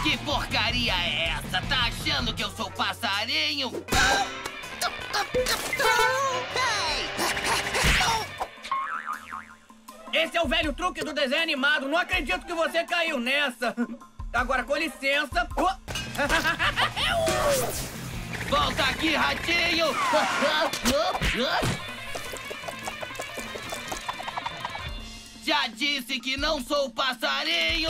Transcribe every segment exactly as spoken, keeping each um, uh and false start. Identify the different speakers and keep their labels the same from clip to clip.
Speaker 1: Que porcaria é essa? Tá achando que eu sou passarinho?
Speaker 2: Esse é o velho truque do desenho animado. Não acredito que você caiu nessa. Agora, com licença.
Speaker 1: Volta aqui, ratinho! Já disse que não sou passarinho!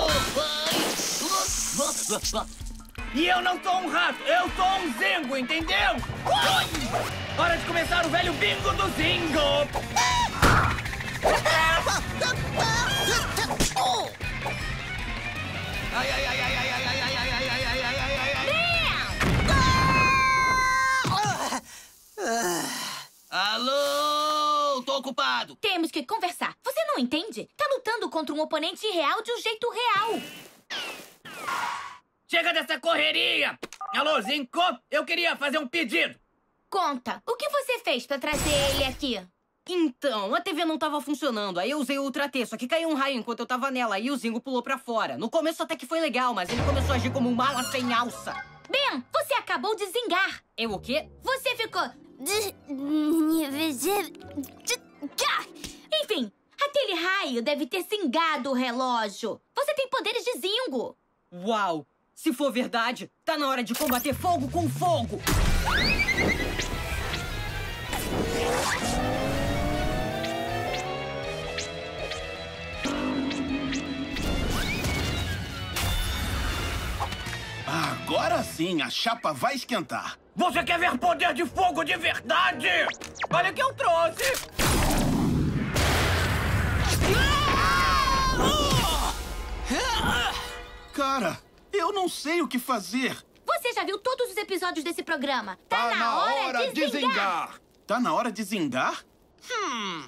Speaker 2: E eu não sou um rato, eu sou um zingo, entendeu? Hora de começar o velho bingo do Zingo! Ai, ai, ai, ai, ai, ai, ai, ai, ai, ai, ai, ai, ai, ai, ai.
Speaker 1: Alô? Tô ocupado.
Speaker 3: Temos que conversar. Você não entende? Tá lutando contra um oponente real de um jeito real.
Speaker 2: Chega dessa correria! Alô, Zinco, eu queria fazer um pedido.
Speaker 3: Conta, o que você fez pra trazer ele aqui?
Speaker 4: Então, a T V não tava funcionando, aí eu usei o Ultra T, só que caiu um raio enquanto eu tava nela, aí o Zingo pulou pra fora. No começo até que foi legal, mas ele começou a agir como um mala sem alça.
Speaker 3: Ben, você acabou de zingar.
Speaker 4: Eu o quê?
Speaker 3: Você ficou... Enfim, aquele raio deve ter zingado o relógio. Você tem poderes de Zingo.
Speaker 4: Uau! Se for verdade, tá na hora de combater fogo com fogo!
Speaker 5: Agora sim, a chapa vai esquentar.
Speaker 2: Você quer ver poder de fogo de verdade? Olha o que eu trouxe!
Speaker 5: Cara, eu não sei o que fazer.
Speaker 3: Você já viu todos os episódios desse programa?
Speaker 5: Tá
Speaker 3: na hora de zingar!
Speaker 5: Tá na hora de zingar?
Speaker 1: Hum.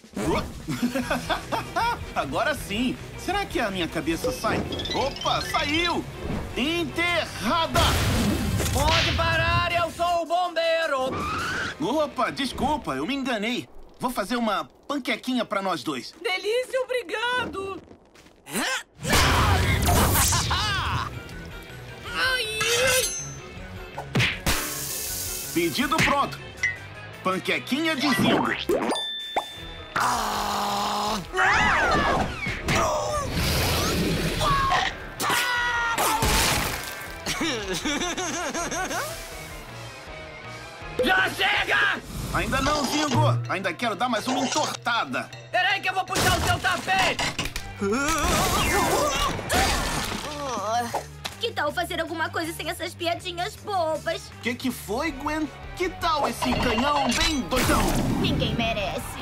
Speaker 5: Agora sim. Será que a minha cabeça sai? Opa, saiu! Enterrada!
Speaker 2: Pode parar, eu sou o bombeiro!
Speaker 5: Opa, desculpa, eu me enganei. Vou fazer uma panquequinha pra nós dois.
Speaker 2: Delícia, obrigado!
Speaker 5: Pedido pronto. Panquequinha de Zingo.
Speaker 2: Já chega!
Speaker 5: Ainda não, Zingo. Ainda quero dar mais uma entortada.
Speaker 2: Peraí que eu vou puxar o seu tapete!
Speaker 3: Que tal fazer alguma coisa sem essas piadinhas bobas?
Speaker 5: Que que foi, Gwen? Que tal esse canhão bem doidão?
Speaker 3: Ninguém merece.